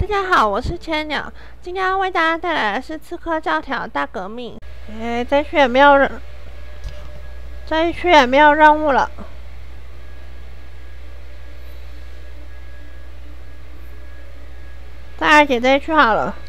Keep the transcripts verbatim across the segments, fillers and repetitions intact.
大家好，我是千鸟，今天要为大家带来的是《刺客教条：大革命》。诶，这区也没有人，这一区也没有任务了。再来解这一区好了。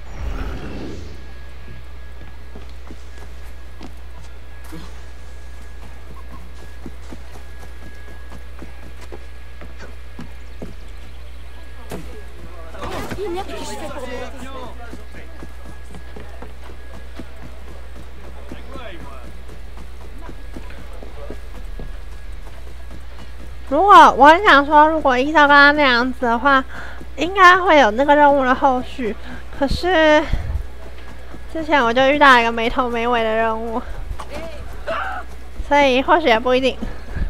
如果我很想说，如果依照刚刚那样子的话，应该会有那个任务的后续。可是之前我就遇到一个没头没尾的任务，所以或许也不一定。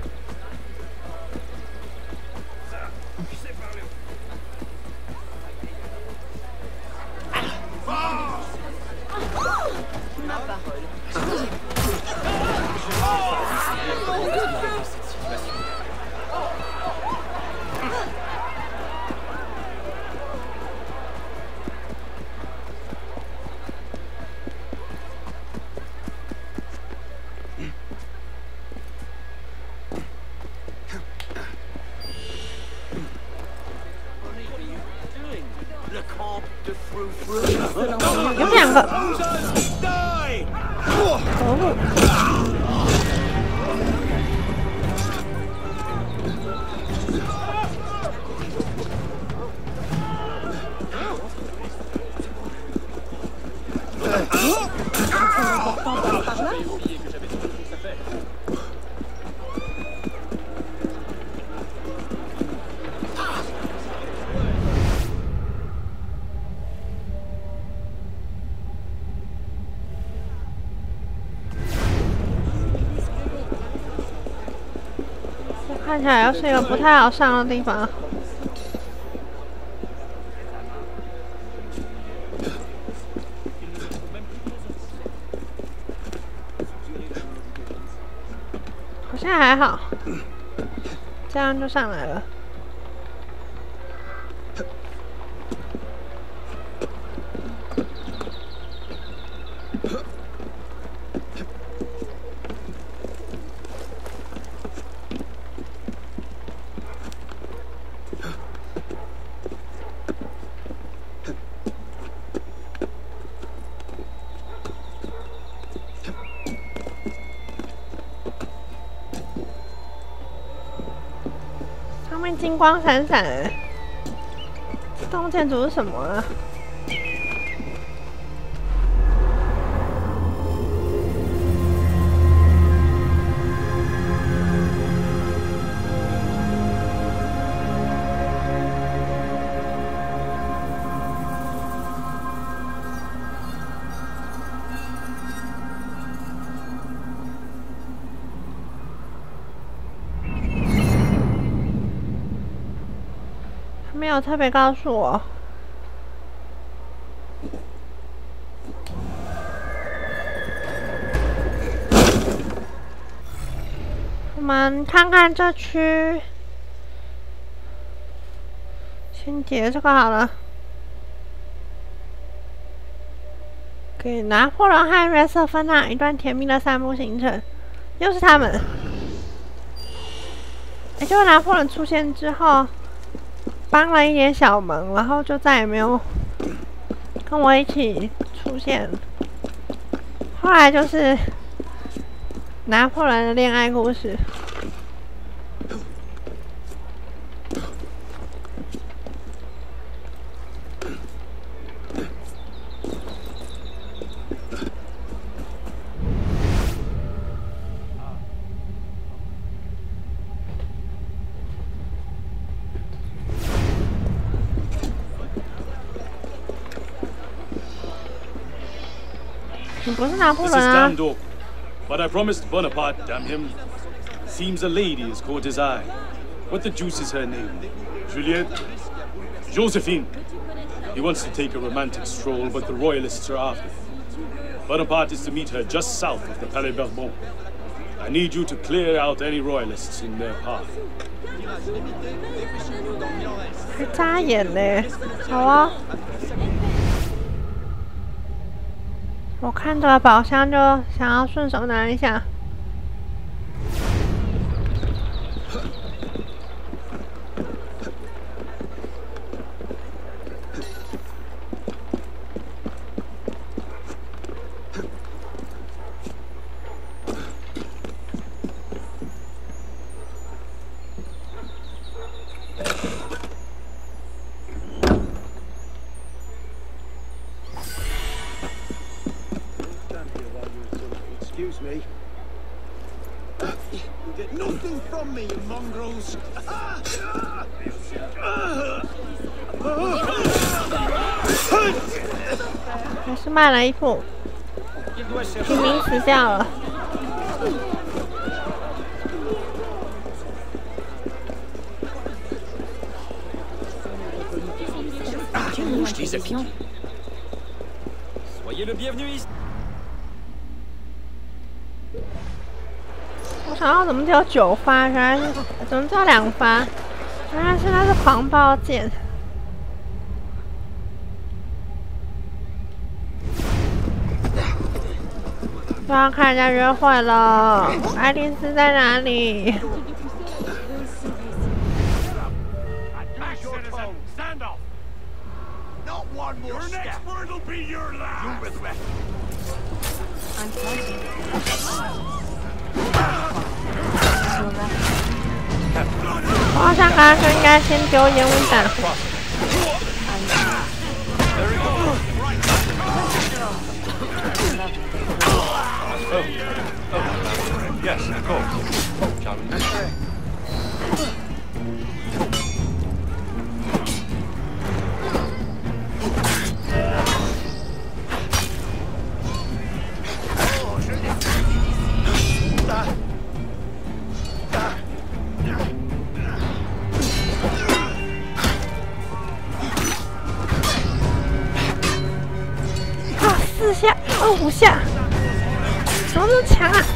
有两个，哦，看起来又是一个不太好上的地方。好像还好，这样就上来了。 上面金光闪闪的，这栋建筑是什么啊？没有特别告诉我。我们看看这区，先解这个好了。给拿破仑和约瑟芬娜一段甜蜜的散步行程，又是他们。也就是拿破仑出现之后。 帮了一点小忙，然后就再也没有跟我一起出现。后来就是拿破仑的恋爱故事。你不是拿破仑啊？ This is damned awkward, but I promised Bonaparte, damn him. Seems a lady has caught his eye. What the deuce is her name? Juliette? Josephine. He wants to take a romantic stroll, but the royalists are after him. Bonaparte is to meet her just south of the Palais Bourbon. I need you to clear out any royalists in their path. 还扎眼嘞，好啊！我看这个宝箱就想要顺手拿一下。 Excuse me. You get nothing from me, you mongrels. 还是慢了一步，平民死掉了。 Soyez le bienvenu ici. 我想要怎么只有九发？原来是怎么只有两发？原来是那是狂暴剑。又要看人家约会了，爱丽丝在哪里？ Your next word will be your last. You regret. 我好像刚刚应该先丢烟雾弹。 Yes, of course. Shall we? 四下，哦，五下，怎么那么强啊！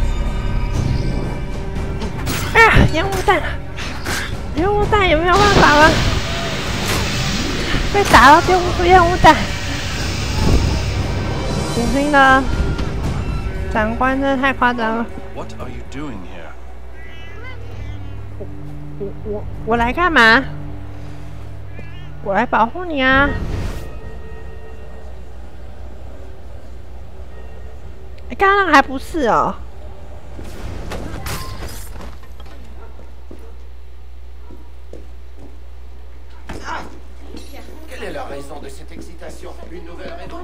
啊，烟雾弹，烟雾弹有没有办法吗？被打到丢不出烟雾弹。五星的长官真的太夸张了。 What are you doing here? 我我我我来干嘛？我来保护你啊！ 刚刚还不是哦。 Quelle est la raison de cette excitation? Une nouvelle raison?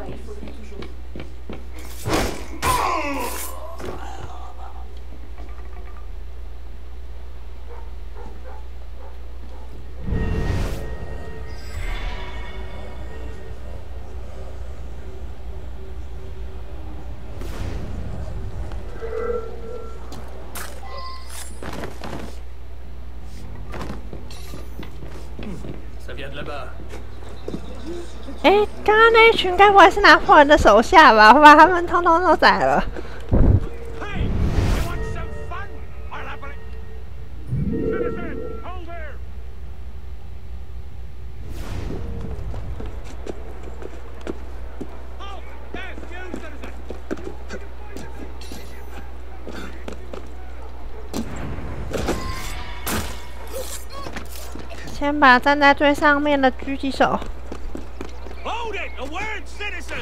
哎，刚刚那一群该不会是拿破仑的手下吧？我把他们通通都宰了。先把站在最上面的狙击手。 Hold it! A word, citizen!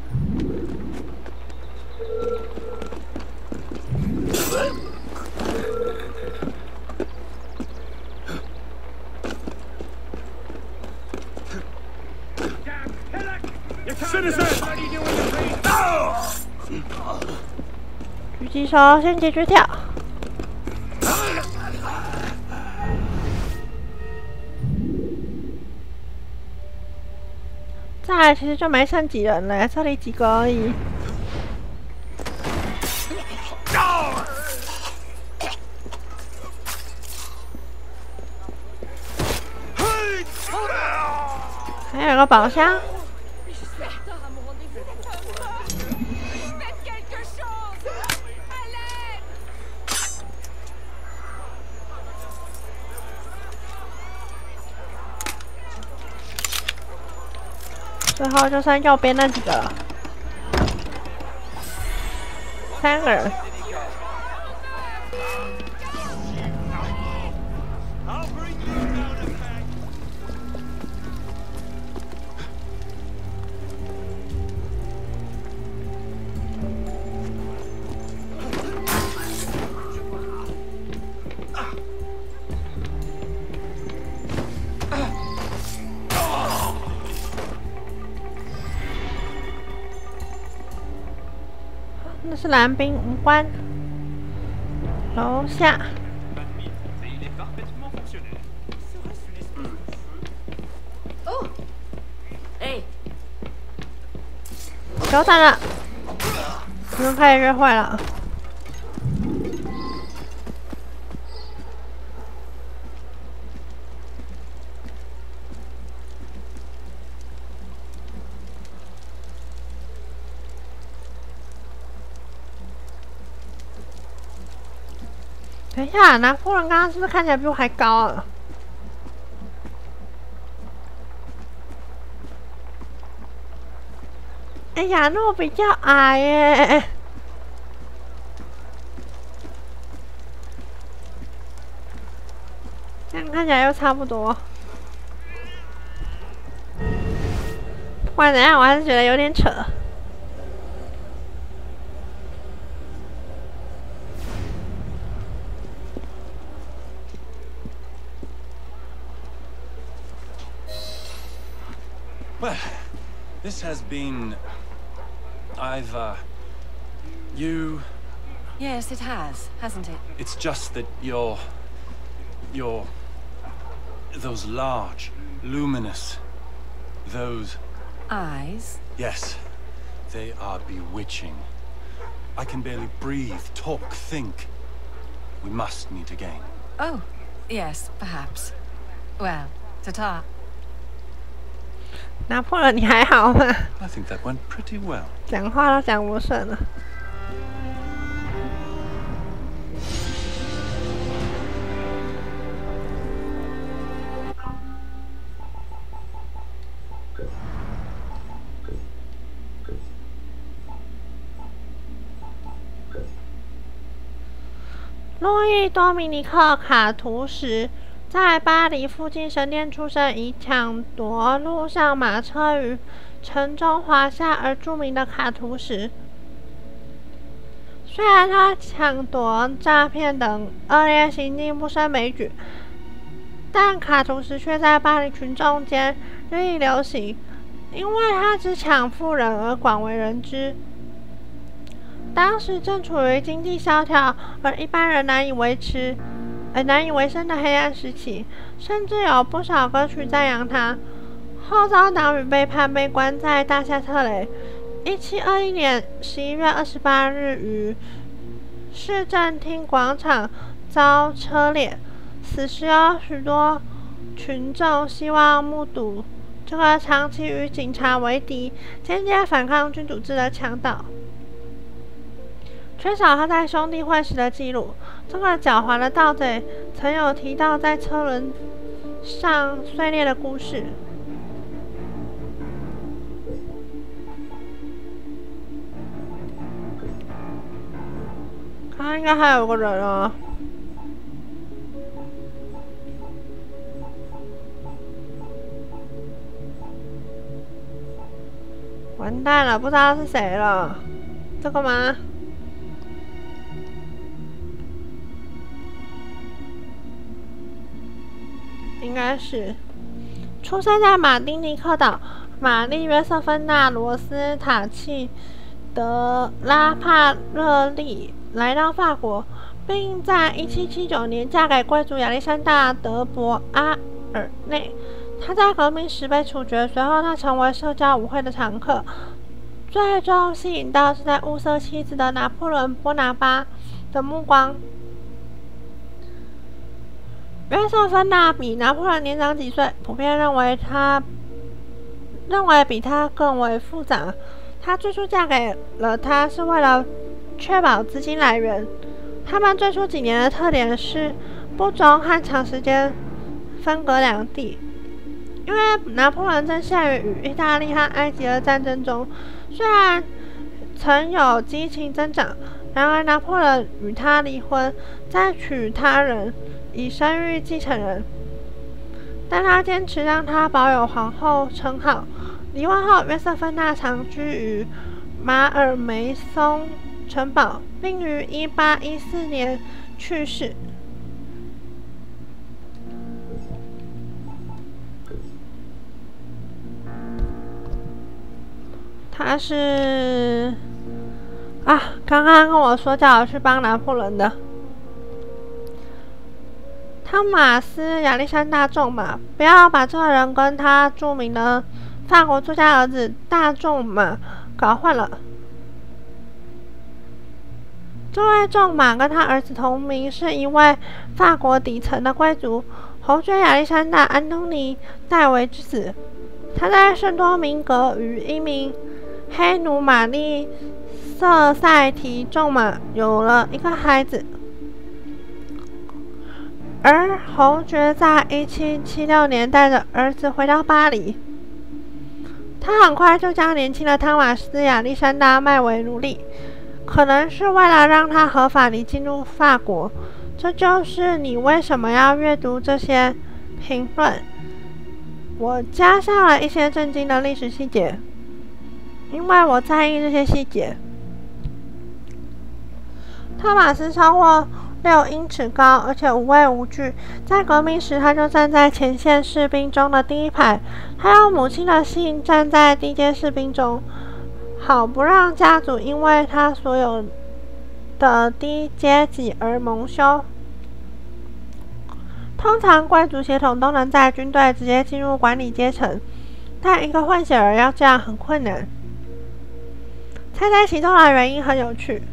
狙击手先解决掉。再来，其实就没剩几人了，这里几个而已。还有个宝箱。 最后就剩右边那几个了，三个人。那是蓝兵无关。楼下。 哦，哎， 久等了，你们可以约会了。等一下，拿破仑刚刚是不是看起来比我还高啊？哎呀，那我比较矮耶。这样看起来又差不多。不管怎样，我还是觉得有点扯。 Well, this has been... I've, uh... You... Yes, it has, hasn't it? It's just that you're... You're... Those large, luminous... Those... Eyes? Yes. They are bewitching. I can barely breathe, talk, think. We must meet again. Oh, yes, perhaps. Well, ta-ta. 拿破仑，你还好吗？ I think that went pretty well. 讲话都讲不顺了。路易·多米尼克·卡图什在巴黎附近神殿出生，以抢夺路上马车与城中华夏而著名的卡图什。虽然他抢夺、诈骗等恶劣行径不胜枚举，但卡图什却在巴黎群众间日益流行，因为他只抢富人而广为人知。当时正处于经济萧条而一般人难以维持、而难以为生的黑暗时期，甚至有不少歌曲赞扬他。后遭党羽背叛，被关在大夏特雷。一七二一年十一月二十八日于市政厅广场遭车裂，此时有许多群众希望目睹这个长期与警察为敌、间接反抗君主制的强盗。缺少他在兄弟会时的记录，这个狡猾的盗贼曾有提到在车轮上碎裂的故事。他应该还有个人啊。完蛋了，不知道是谁了。这个吗？应该是。出生在马丁尼克岛，玛丽·约瑟芬娜·罗斯塔契德拉帕热利来到法国，并在一七七九年嫁给贵族亚历山大·德博阿尔内。他在革命时被处决，随后他成为社交舞会的常客，最终吸引到是在物色妻子的拿破仑·波拿巴的目光。约瑟芬娜比拿破仑年长几岁，普遍认为他认为比他更为复杂。她最初嫁给了他是为了确保资金来源。他们最初几年的特点是不忠和长时间分隔两地。 因为拿破仑正陷于与意大利和埃及的战争中，虽然曾有激情增长，然而拿破仑与他离婚，再娶他人，以生育继承人。但他坚持让她保有皇后称号。离婚后，约瑟芬娜长居于马尔梅松城堡，并于一八一四年去世。他是啊，刚刚跟我说叫我去帮拿破仑的。汤马斯·亚历山大·仲马，不要把这个人跟他著名的法国作家儿子大仲马搞混了。这位仲马跟他儿子同名，是一位法国底层的贵族侯爵亚历山大·安东尼·戴维之子。他在圣多明格与一名黑奴玛丽·瑟塞提仲马有了一个孩子。而侯爵在一七七六年带着儿子回到巴黎，他很快就将年轻的汤马斯·亚历山大卖为奴隶，可能是为了让他合法地进入法国。这就是你为什么要阅读这些评论。我加上了一些震惊的历史细节，因为我在意这些细节。汤马斯超过六英尺高，而且无畏无惧。在革命时，他就站在前线士兵中的第一排。他用母亲的姓站在低阶士兵中，好不让家族因为他所有的低阶级而蒙羞。通常贵族血统都能在军队直接进入管理阶层，但一个混血儿要这样很困难。猜猜其中的原因很有趣。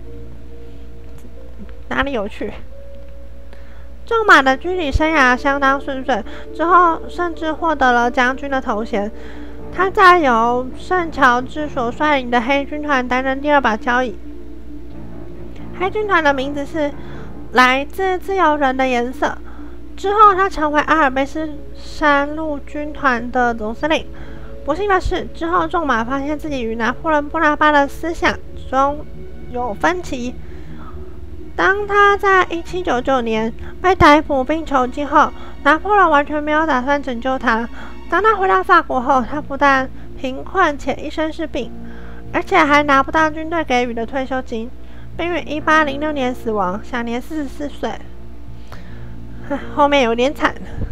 哪里有趣？仲马的军旅生涯相当顺遂，之后甚至获得了将军的头衔。他在由圣乔治所率领的黑军团担任第二把交椅。黑军团的名字是来自自由人的颜色。之后，他成为阿尔卑斯山陆军团的总司令。不幸的是，之后仲马发现自己与拿破仑·波拿巴的思想中有分歧。当他在一七九九年被逮捕并囚禁后，拿破仑完全没有打算拯救他。当他回到法国后，他不但贫困且一身是病，而且还拿不到军队给予的退休金，并于一八零六年死亡，享年四十四岁。后面有点惨。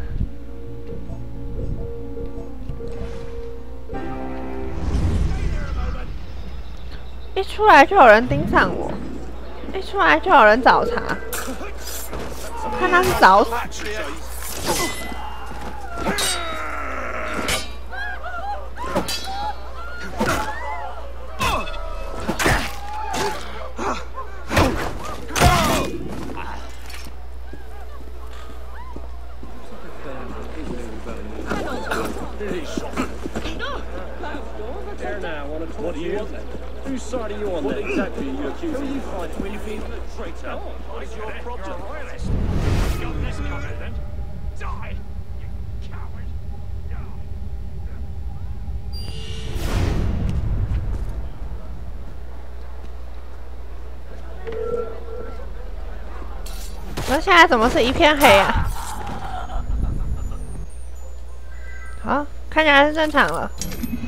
一出来就有人盯上我。一出来就有人找茬，看他是找死。 What do you want then? Whose side are you on then? What exactly are you accusing? Who are you fighting when you feel a traitor? What is your problem? You're a royalist. Got this covered then. Die, you coward. Die. 那现在怎么是一片黑啊？好，看起来是正常了。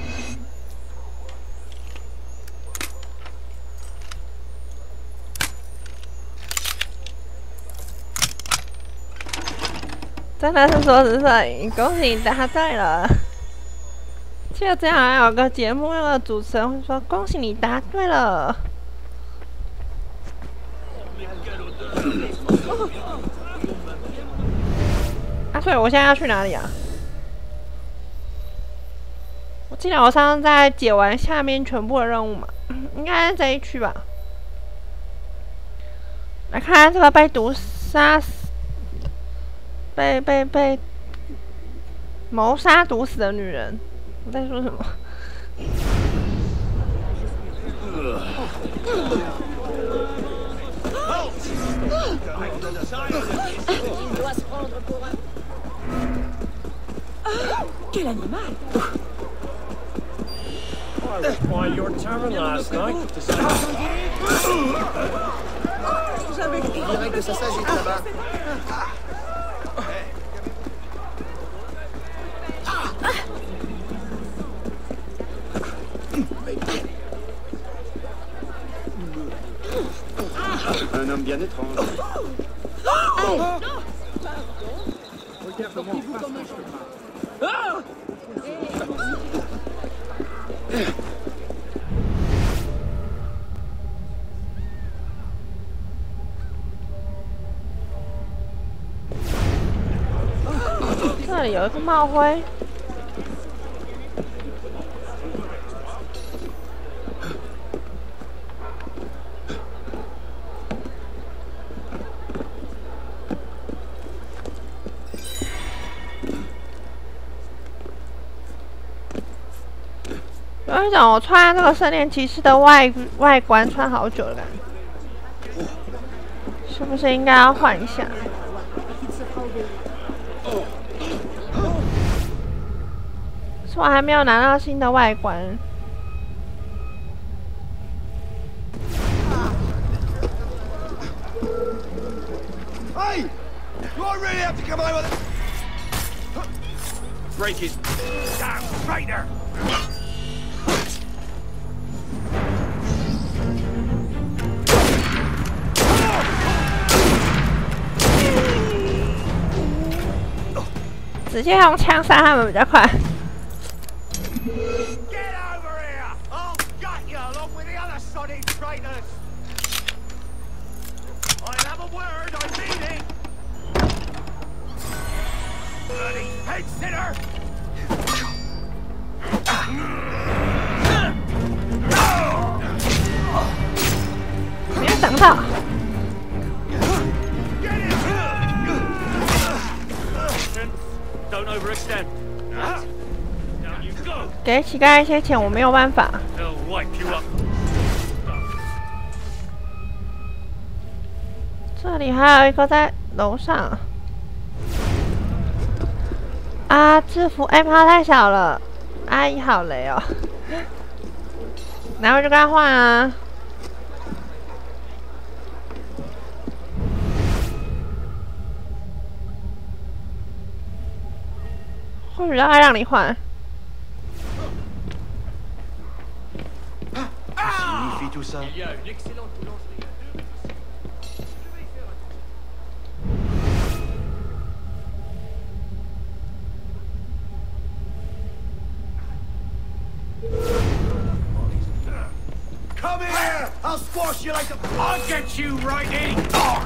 真的是说是摄影，恭喜你答对了。记得这样还有个节目，那个主持人会说：“恭喜你答对了。”啊，所以我现在要去哪里啊？我记得我上次在解完下面全部的任务嘛，应该是这一区吧。来看看这个被毒杀死。被被被谋杀毒死的女人，我在说什么？ Quel animal! I was by your tavern last night. On dirait que ça s'agite là-bas. Un homme bien étrange. Regarde-moi en face, mon chemin. Ah! 这里有一个帽徽。 有一种我穿这个圣殿骑士的外外观穿好久的感觉，是不是应该要换一下？是我还没有拿到新的外观。 Hey! Do I really have to come over there? Break his damn traitor! 直接用枪杀他们比较快。 Get over here! I'll gut you along with the other sodding traitors! I'll have a word, I mean it! Bloody head sitter! 没有挡到。 Don't overextend. Down you go. 给乞丐一些钱，我没有办法。 They'll wipe you up. 这里还有一个在楼上。啊，制服 M 号太小了，阿姨好雷哦。然后就跟他换啊。或许他让你换。 Signifie tout ça? Il y a une excellente boulangerie. Come here! I'll squash you like a... I'll get you right in!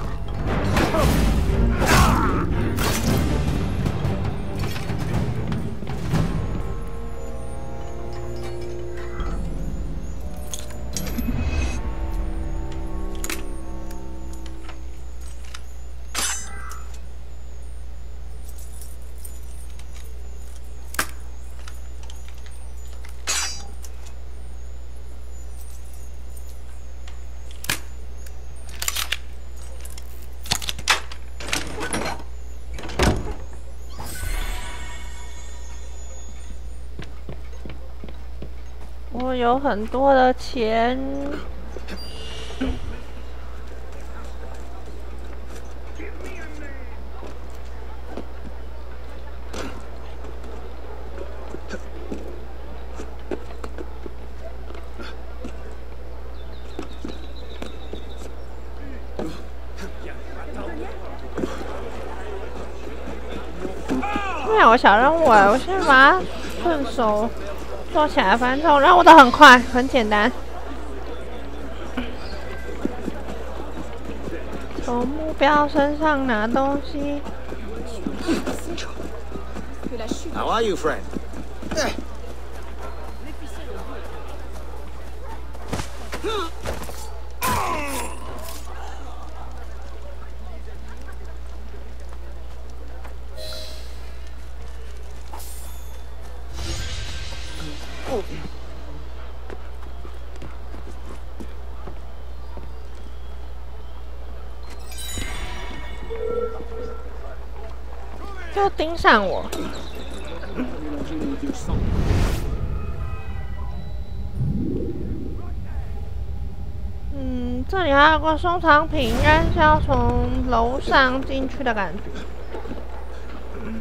我有很多的钱。这两个小任务哎，我先把它顺手做起来，反正这种任务都很快，很简单。从目标身上拿东西。 How are you, friend? 就盯上我。 嗯，这里还有个收藏品，应该是要从楼上进去的感觉。嗯。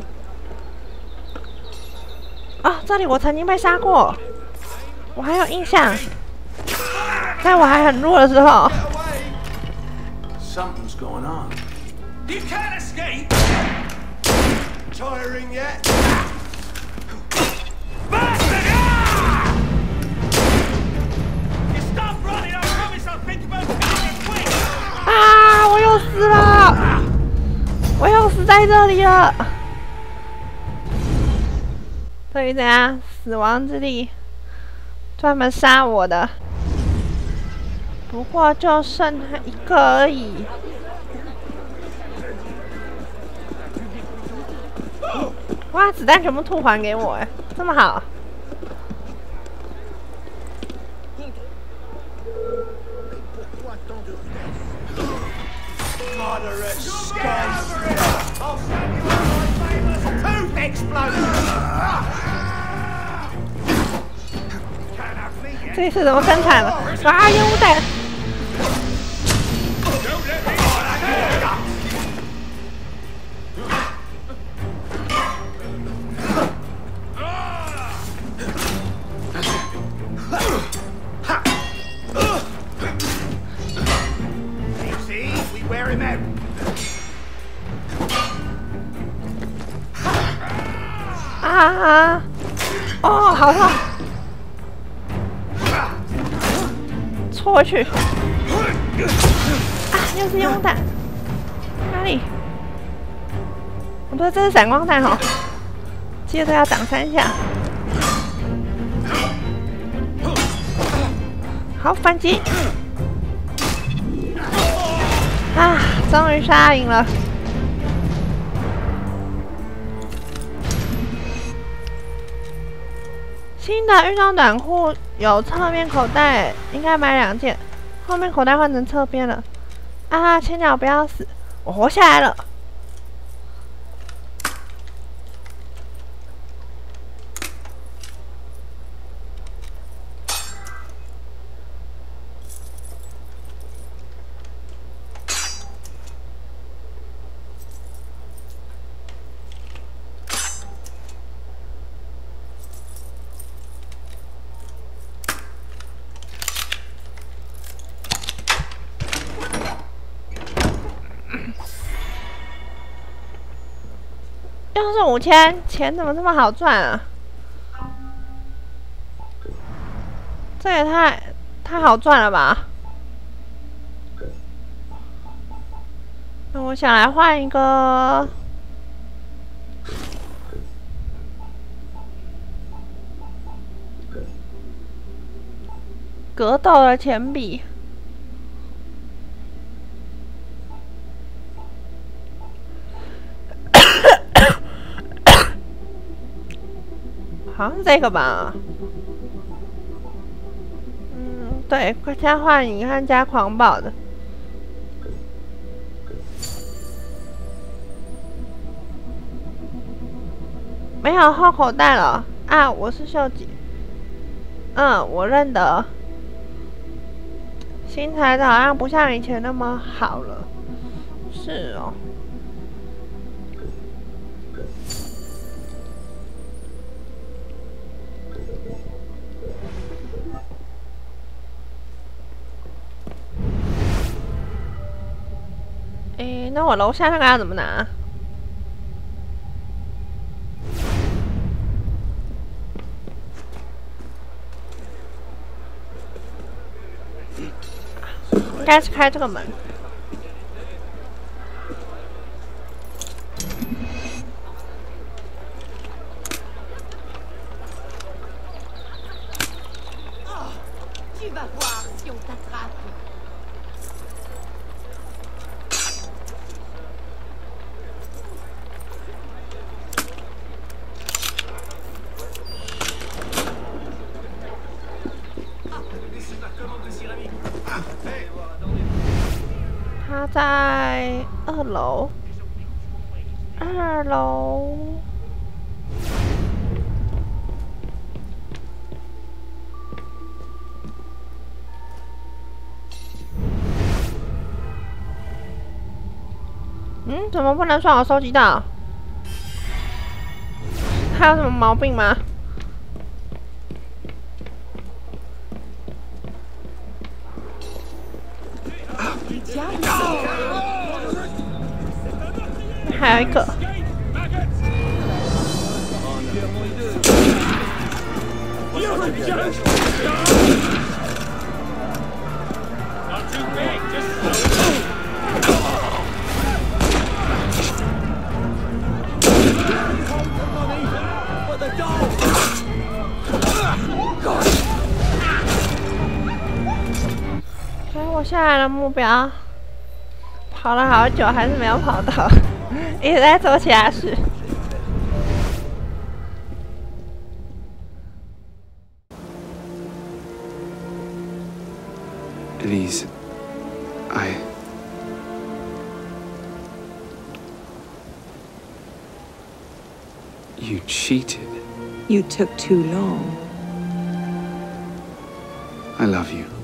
啊，这里我曾经被杀过，我还有印象，在我还很弱的时候。 Something's going on. You can't escape. Tiring yet? Bastard! You stop running! I promise I'll think about coming quick. 啊！我又死了，我又死在这里了。这里怎样？死亡之地，专门杀我的。不过就剩他一个而已。哇！子弹全部吐还给我，哎，这么好。 Moderate scum! I'll send you one of my famous tooth explosions! 这次怎么更惨了？啊！烟雾弹！啊！哦，好痛！戳回去！啊，又是烟雾弹！哪里？不对，这是闪光弹哦。接着要挡三下。好，反击！啊，终于杀赢了。新的运动短裤有侧面口袋，应该买两件。后面口袋换成侧边了。啊，千鸟不要死，我活下来了。又是五千，钱怎么这么好赚啊？这也太太好赚了吧！那我想来换一个格斗的钱币。好像是这个吧？嗯，对，快加幻影和加狂暴的。没有后口袋了啊！我是秀吉。嗯，我认得。新材的好像不像以前那么好了。是哦。诶，那我楼下那个要怎么拿？应该是开这个门。他在二楼，二楼。 嗯，怎么不能算我收集到？他有什么毛病吗？还有一个。所以我下来的目标跑了好久，还是没有跑到，一直在做其他事。 Elise, I... You cheated. You took too long. I love you.